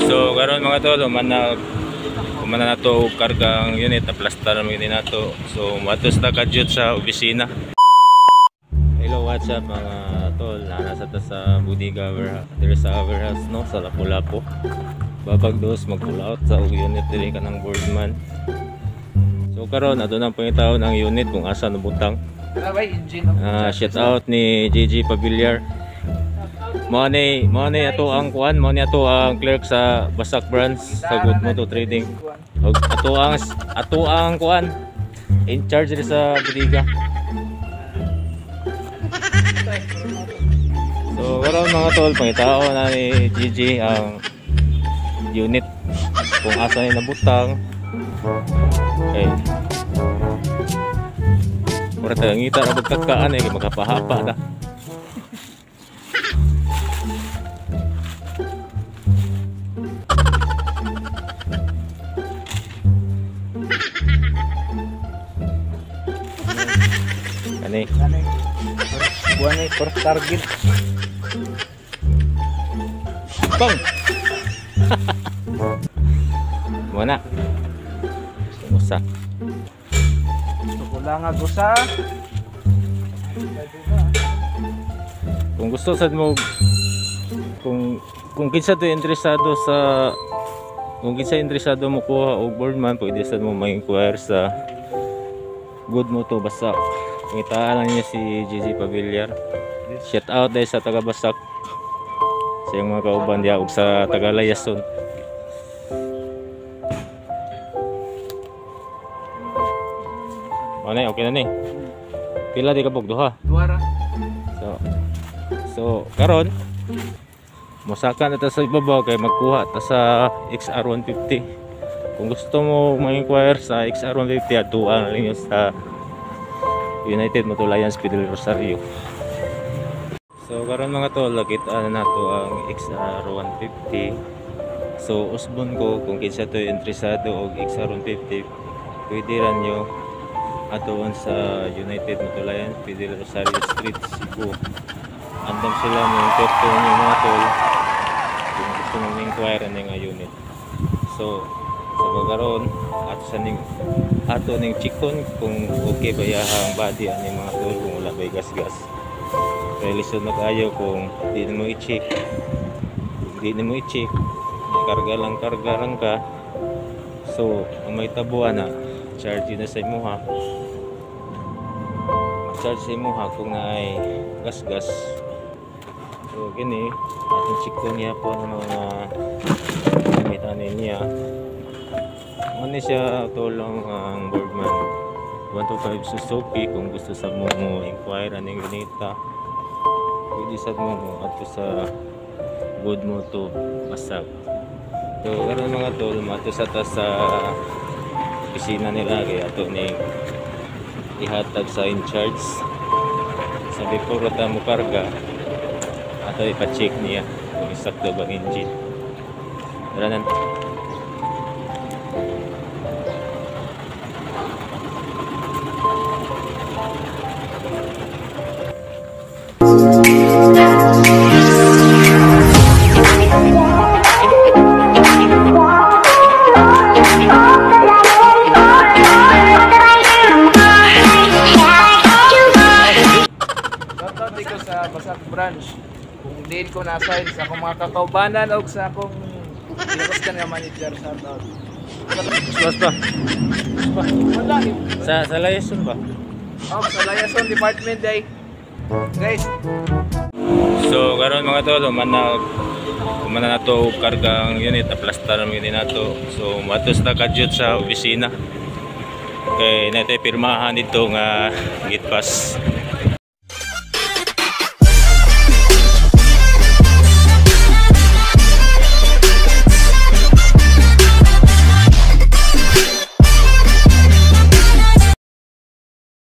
So karon mga tol, kumana na to karga ang unit, aplastar naman din nato. So matos na kadyot sa opisina. Hello, what's up mga tol? Nasa ta sa Budiga warehouse, sa warehouse no, sa Lapu-Lapu. Babagdos mag-pull out sa unit diri kanang boardman. So karon ato nang pangitaw ng unit kung asa nabutang. Shout out ni JG Paviliar. Mo ni ato ang kuan, mo ni ato ang clerk sa Basak branch sa Good Moto Trading. Og ato ang kuan in charge diri sa Budiga. So karon mga tol, pangitao na ni JG ang unit kung asa ni nabutang. Okay. Mura tayo ngita na magkakaan eh, magkapahapa na. Kani buwan ni per target bang. Mana usa kulang ang usa. Kung gusto sad mo, kung kinsa to interesado sa, kung kinsa interesado mo kuha og boardman, pwede sad mo ma-inquire sa Good Moto Basak. Pangitaan lang niya si JG Paviliar. Shout out dahil sa taga Basak, sa iyong mga kauban diya ug sa taga Layason. Ano okay na ni? Pila di kabog duha? Duara. So karon mosaka na ta sa ibabaw kay magkuha ta sa XR150. Kung gusto mo ma-inquire sa XR150, atuan lang yun sa United Moto Alliance Fidel Rosario. So karon mga tol, nakita na nato ang XR150. So usbon ko kung kinsa to interesado og XR150, pwede ra nyo atoon sa United Moto Alliance Fidel Rosario Street, Cebu. Andam sila mo interto nyo mga tol kung gusto mong inquire ng unit. So sa bagaron ato ning chikon kung okay ba yahang body ani mga tol, kung wala bay gas-gas. Kaya lisod na kayo kung di mo i-check. Kung di mo i-check, karga lang ka. So may tabuan na charge na sa imuha. Charge sa imuha kung naay gas-gas. So gini ating chikon niya po ng mga gamitan niya. Ano siya tulong ang boardman 125 Suzuki. Kung gusto sa mo inquire aning ganita, pwede sa mo ato sa Good Moto Basak. So karon mga tol, mato sa ta sa opisina nila kay ato ning ihatag sa in charge. Sa before ta mo karga, ato ipa-check niya kung sakto ba engine. Tara. Sa Basak branch, kung din ko na-assign sa akong mga kakaubanan o sa akong pinakaskan nga manager sa tao. Mas ba? Wala eh. Sa Layason ba? Sa Layason Department day. Guys. So karon mga tol, kumana na to karga ang unit, aplastar naman din nato. So matos na kadyot sa opisina. Okay, natin pirmahan dito nga gate pass.